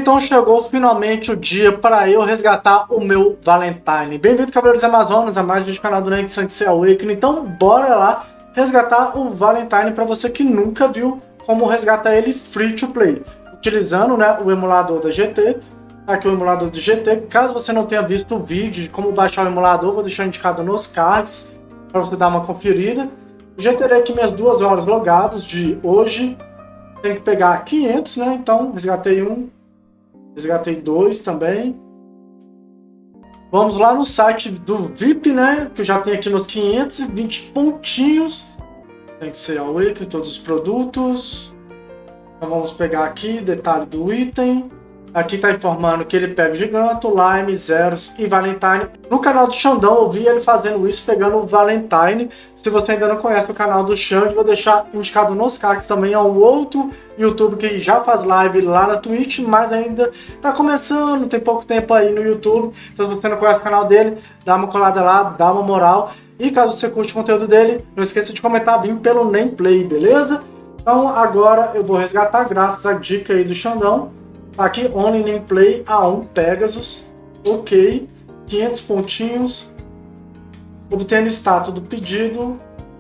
Então chegou finalmente o dia para eu resgatar o meu Valentine. Bem-vindo, Cavaleiros Amazonas, a mais um vídeo do canal do Next Sanctuary Awakening. Então bora lá resgatar o Valentine para você que nunca viu como resgatar ele free to play. Utilizando, né, o emulador da GT. Aqui o emulador do GT. Caso você não tenha visto o vídeo de como baixar o emulador, vou deixar indicado nos cards para você dar uma conferida. Já terei aqui minhas 2 horas logadas de hoje. Tenho que pegar 500, né? Então resgatei um. Resgatei 2 também. Vamos lá no site do VIP, né? Que eu já tenho aqui meus 520 pontinhos. Tem que ser Awakening, todos os produtos. Então vamos pegar aqui, detalhe do item. Aqui tá informando que ele pega o Giganto, Lime, Zeros e Valentine. No canal do Xandão eu vi ele fazendo isso, pegando o Valentine. Se você ainda não conhece o canal do Xande, vou deixar indicado nos cards também. É um outro YouTube que já faz live lá na Twitch, mas ainda tá começando, tem pouco tempo aí no YouTube. Então se você não conhece o canal dele, dá uma colada lá, dá uma moral. E caso você curte o conteúdo dele, não esqueça de comentar, vim pelo Nameplay, beleza? Então agora eu vou resgatar, graças à dica aí do Xandão. Aqui, Only Nameplay A1 Pegasus, ok, 500 pontinhos, obtendo o status do pedido,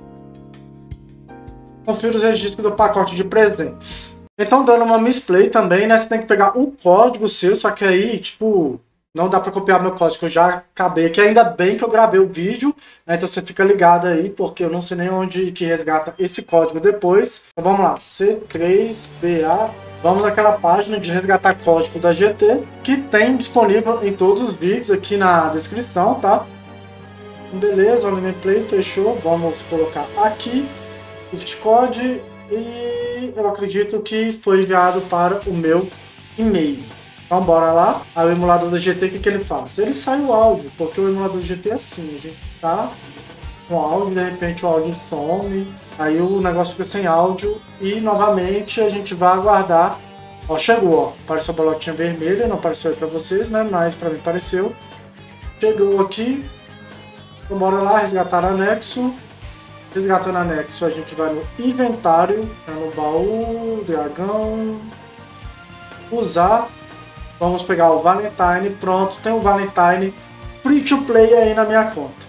confira os registros do pacote de presentes. Então, dando uma misplay também, né, você tem que pegar um código seu, só que aí, tipo, não dá para copiar meu código, eu já acabei aqui, ainda bem que eu gravei o vídeo, né, então você fica ligado aí, porque eu não sei nem onde que resgata esse código depois. Então vamos lá, C3BA... Vamos naquela página de resgatar código da GT, que tem disponível em todos os vídeos aqui na descrição, tá? Beleza, o Nameplay fechou. Vamos colocar aqui o gift code e eu acredito que foi enviado para o meu e-mail. Então bora lá. Aí o emulador da GT, o que ele faz? Ele sai o áudio, porque o emulador da GT é assim, a gente tá com áudio, de repente o áudio some. Aí o negócio fica sem áudio e novamente a gente vai aguardar. Ó, chegou, ó. Apareceu a bolotinha vermelha, não apareceu aí pra vocês, né? Mas pra mim apareceu. Chegou aqui. Então bora lá, resgatar anexo. Resgatando anexo, a gente vai no inventário, no baú, dragão. Usar. Vamos pegar o Valentine. Pronto, tem o Valentine free to play aí na minha conta.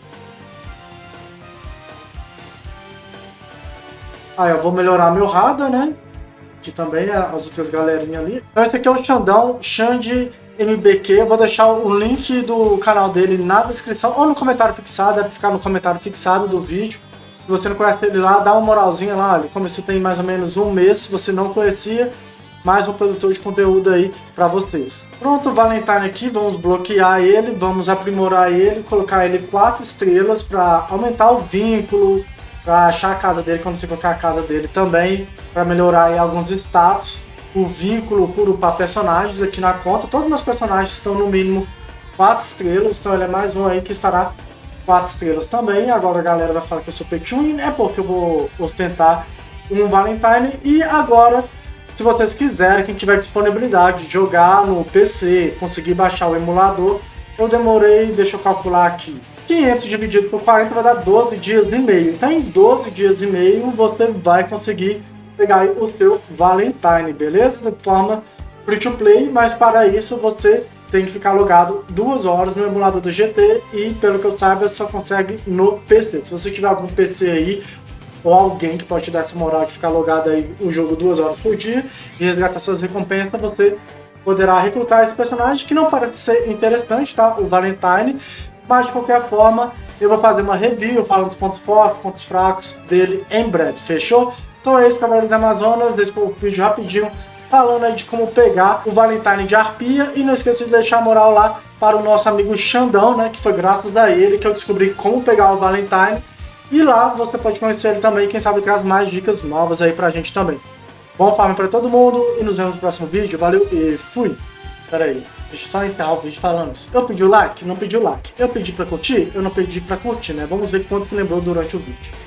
Aí eu vou melhorar meu radar, né? Que também é as outras galerinhas ali. Então esse aqui é o Xandão, Xande MBQ. Eu vou deixar o link do canal dele na descrição ou no comentário fixado. Deve ficar no comentário fixado do vídeo. Se você não conhece ele lá, dá uma moralzinha lá. Ele começou tem mais ou menos um mês. Se você não conhecia, mais um produtor de conteúdo aí pra vocês. Pronto, o Valentine aqui. Vamos bloquear ele, vamos aprimorar ele, colocar ele 4 estrelas pra aumentar o vínculo, para achar a casa dele, quando você colocar a casa dele também, para melhorar aí alguns status, o vínculo puro para personagens aqui na conta. Todos os meus personagens estão no mínimo 4 estrelas, então ele é mais um aí que estará 4 estrelas também. Agora a galera vai falar que eu sou petune, né, porque eu vou ostentar um Valentine. E agora, se vocês quiserem, quem tiver disponibilidade de jogar no PC, conseguir baixar o emulador, eu demorei, deixa eu calcular aqui, 500 dividido por 40 vai dar 12 dias e meio. Então em 12 dias e meio você vai conseguir pegar aí o seu Valentine, beleza? De forma free to play, mas para isso você tem que ficar logado 2 horas no emulador do GT e pelo que eu saiba só consegue no PC. Se você tiver algum PC aí ou alguém que pode te dar essa moral de ficar logado aí o jogo 2 horas por dia e resgatar suas recompensas, você poderá recrutar esse personagem que não parece ser interessante, tá? O Valentine. Mas de qualquer forma, eu vou fazer uma review falando dos pontos fortes, pontos fracos dele em breve, fechou? Então é isso, Cavaleiros Amazonas, esse foi o vídeo rapidinho falando aí de como pegar o Valentine de Arpia. E não esqueça de deixar a moral lá para o nosso amigo Xandão, né? Que foi graças a ele que eu descobri como pegar o Valentine. E lá você pode conhecer ele também, quem sabe traz mais dicas novas aí pra gente também. Bom farm para todo mundo e nos vemos no próximo vídeo, valeu e fui! Pera aí, deixa eu só encerrar o vídeo falando isso. Eu pedi o like? Não pedi o like. Eu pedi pra curtir? Eu não pedi pra curtir, né? Vamos ver quanto que lembrou durante o vídeo.